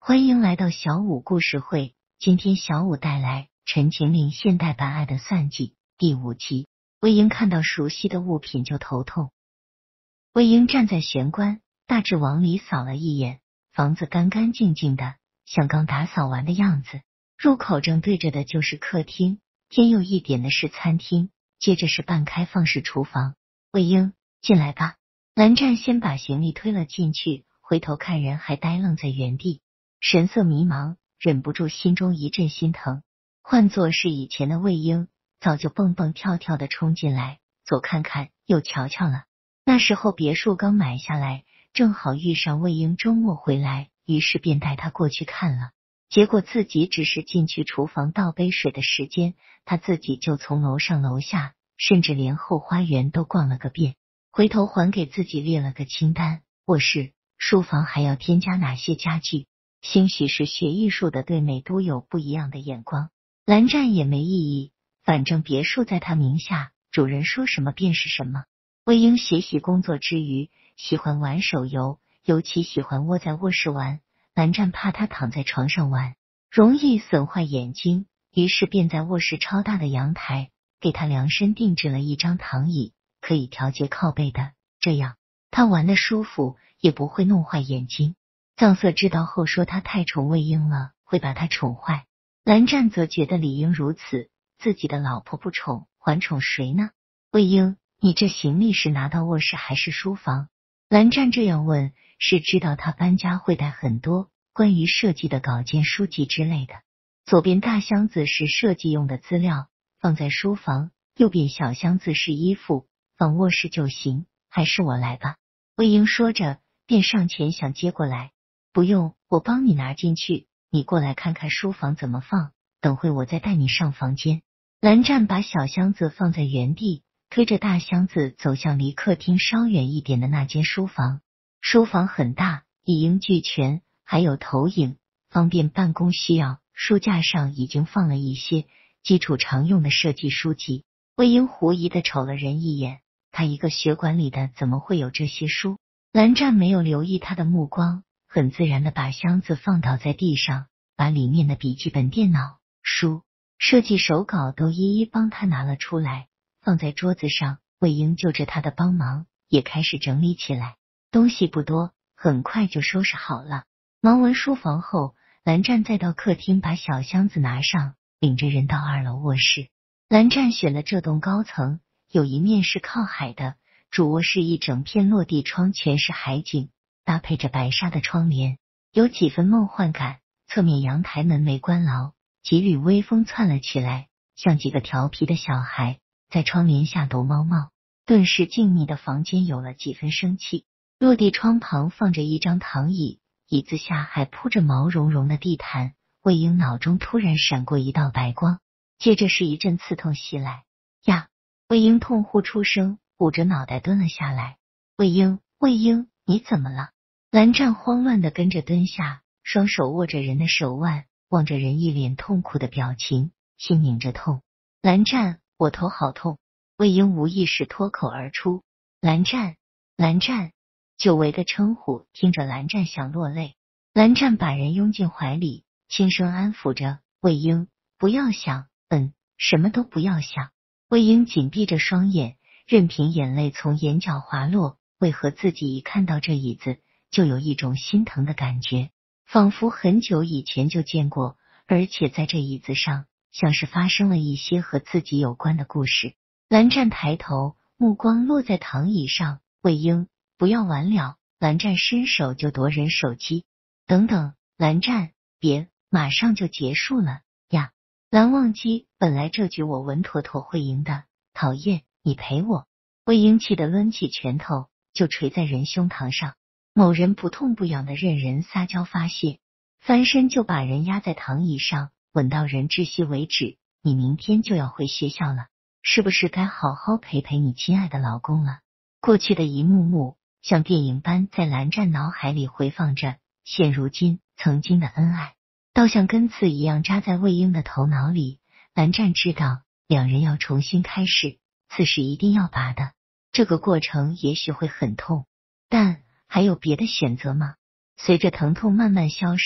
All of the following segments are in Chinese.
欢迎来到小五故事会，今天小五带来《陈情令》现代版《爱的算计》第5集。魏婴看到熟悉的物品就头痛。魏婴站在玄关，大致往里扫了一眼，房子干干净净的，像刚打扫完的样子。入口正对着的就是客厅，偏右一点的是餐厅，接着是半开放式厨房。魏婴，进来吧。蓝湛先把行李推了进去，回头看人还呆愣在原地，神色迷茫，忍不住心中一阵心疼。换作是以前的魏婴，早就蹦蹦跳跳的冲进来，左看看右瞧瞧了。那时候别墅刚买下来，正好遇上魏婴周末回来，于是便带他过去看了。结果自己只是进去厨房倒杯水的时间，他自己就从楼上楼下，甚至连后花园都逛了个遍。回头还给自己列了个清单，卧室、书房还要添加哪些家具。兴许是学艺术的对美都有不一样的眼光，蓝湛也没异议，反正别墅在他名下，主人说什么便是什么。魏婴学习工作之余，喜欢玩手游，尤其喜欢窝在卧室玩。蓝湛怕他躺在床上玩，容易损坏眼睛，于是便在卧室超大的阳台给他量身定制了一张躺椅，可以调节靠背的，这样他玩得舒服，也不会弄坏眼睛。藏色知道后说他太宠魏婴了，会把他宠坏。蓝湛则觉得理应如此，自己的老婆不宠，还宠谁呢？魏婴，你这行李是拿到卧室还是书房？蓝湛这样问，是知道他搬家会带很多关于设计的稿件、书籍之类的。左边大箱子是设计用的资料，放在书房；右边小箱子是衣服，放卧室就行。还是我来吧。魏婴说着，便上前想接过来。不用，我帮你拿进去，你过来看看书房怎么放，等会我再带你上房间。蓝湛把小箱子放在原地，推着大箱子走向离客厅稍远一点的那间书房。书房很大，一应俱全，还有投影，方便办公需要。书架上已经放了一些基础常用的设计书籍。魏婴狐疑的瞅了人一眼，他一个学馆里的怎么会有这些书？蓝湛没有留意他的目光，很自然的把箱子放倒在地上，把里面的笔记本电脑、书、设计手稿都一一帮他拿了出来，放在桌子上。魏婴就着他的帮忙，也开始整理起来。东西不多，很快就收拾好了。忙完书房后，蓝湛再到客厅把小箱子拿上，领着人到2楼卧室。蓝湛选了这栋高层，有一面是靠海的，主卧室一整片落地窗，全是海景，搭配着白纱的窗帘，有几分梦幻感。侧面阳台门没关牢，几缕微风窜了起来，像几个调皮的小孩在窗帘下逗猫猫，顿时静谧的房间有了几分生气。落地窗旁放着一张躺椅，椅子下还铺着毛茸茸的地毯。魏婴脑中突然闪过一道白光，接着是一阵刺痛袭来。呀！魏婴痛呼出声，捂着脑袋蹲了下来。魏婴，魏婴，你怎么了？蓝湛慌乱的跟着蹲下，双手握着人的手腕，望着人一脸痛苦的表情，心拧着痛。蓝湛，我头好痛。魏婴无意识脱口而出。蓝湛，蓝湛。久违的称呼听着蓝湛想落泪。蓝湛把人拥进怀里，轻声安抚着魏婴，不要想，什么都不要想。魏婴紧闭着双眼，任凭眼泪从眼角滑落。为何自己一看到这椅子就有一种心疼的感觉，仿佛很久以前就见过，而且在这椅子上像是发生了一些和自己有关的故事。蓝湛抬头，目光落在躺椅上。魏婴，不要完了。蓝湛伸手就夺人手机。等等，蓝湛，别，马上就结束了呀。蓝忘机，本来这局我稳妥妥会赢的，讨厌，你陪我。魏婴气得抡起拳头就捶在人胸膛上。某人不痛不痒的任人撒娇发泄，翻身就把人压在躺椅上，吻到人窒息为止。你明天就要回学校了，是不是该好好陪陪你亲爱的老公了？过去的一幕幕像电影般在蓝湛脑海里回放着，现如今曾经的恩爱倒像根刺一样扎在魏婴的头脑里。蓝湛知道两人要重新开始，刺是一定要拔的，这个过程也许会很痛，但还有别的选择吗？随着疼痛慢慢消失，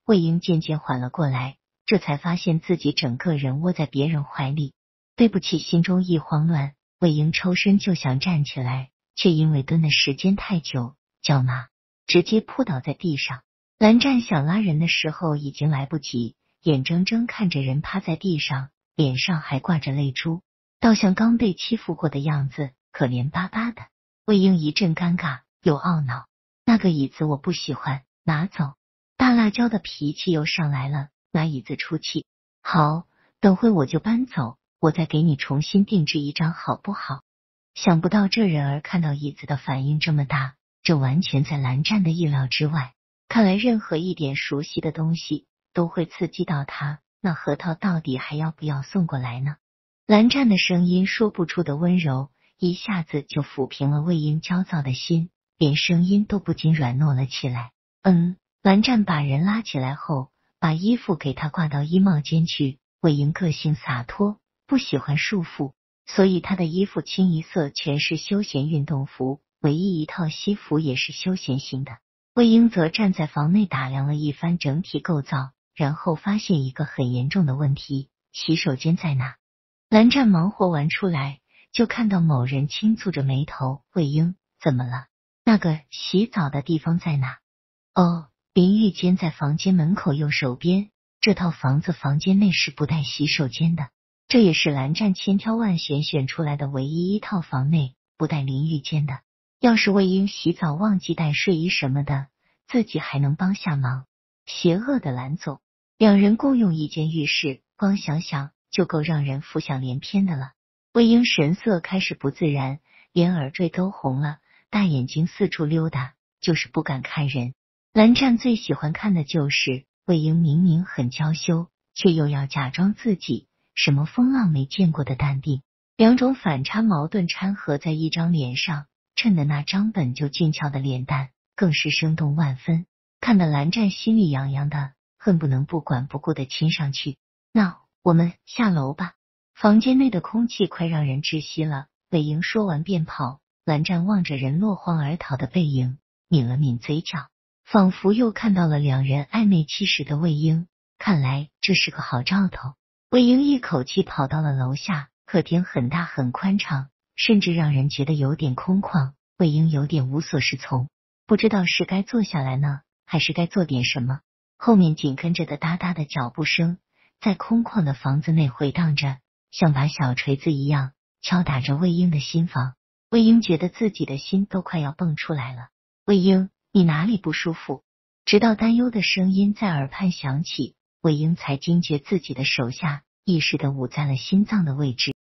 魏婴渐渐缓了过来，这才发现自己整个人窝在别人怀里。对不起，心中一慌乱，魏婴抽身就想站起来，却因为蹲的时间太久，脚麻，直接扑倒在地上。蓝湛想拉人的时候已经来不及，眼睁睁看着人趴在地上，脸上还挂着泪珠，倒像刚被欺负过的样子，可怜巴巴的。魏婴一阵尴尬又懊恼，那个椅子我不喜欢，拿走。大辣椒的脾气又上来了，拿椅子出气。好，等会我就搬走，我再给你重新定制一张好不好？想不到这人儿看到椅子的反应这么大，这完全在蓝湛的意料之外。看来任何一点熟悉的东西都会刺激到他，那核桃到底还要不要送过来呢？蓝湛的声音说不出的温柔，一下子就抚平了魏婴焦躁的心，连声音都不禁软糯了起来。蓝湛把人拉起来后，把衣服给他挂到衣帽间去。魏婴个性洒脱，不喜欢束缚，所以他的衣服清一色全是休闲运动服，唯一一套西服也是休闲型的。魏婴则站在房内打量了一番整体构造，然后发现一个很严重的问题：洗手间在哪？蓝湛忙活完出来，就看到某人轻蹙着眉头：魏婴，怎么了？那个洗澡的地方在哪？哦，淋浴间在房间门口右手边，这套房子房间内是不带洗手间的，这也是蓝湛千挑万选选出来的唯一一套房内不带淋浴间的。要是魏婴洗澡忘记带睡衣什么的，自己还能帮下忙。邪恶的蓝总，两人共用一间浴室，光想想就够让人浮想联翩的了。魏婴神色开始不自然，连耳坠都红了，大眼睛四处溜达，就是不敢看人。蓝湛最喜欢看的就是魏婴明明很娇羞，却又要假装自己什么风浪没见过的淡定，两种反差矛盾掺合在一张脸上，衬得那张本就俊俏的脸蛋更是生动万分，看得蓝湛心里痒痒的，恨不能不管不顾的亲上去。那我们下楼吧。房间内的空气快让人窒息了。魏婴说完便跑，蓝湛望着人落荒而逃的背影，抿了抿嘴角，仿佛又看到了两人暧昧期时的魏婴，看来这是个好兆头。魏婴一口气跑到了楼下，客厅很大很宽敞，甚至让人觉得有点空旷。魏婴有点无所适从，不知道是该坐下来呢，还是该做点什么。后面紧跟着的哒哒的脚步声在空旷的房子内回荡着，像把小锤子一样敲打着魏婴的心房。魏婴觉得自己的心都快要蹦出来了。魏婴，你哪里不舒服？直到担忧的声音在耳畔响起，魏婴才惊觉自己的手下意识地捂在了心脏的位置。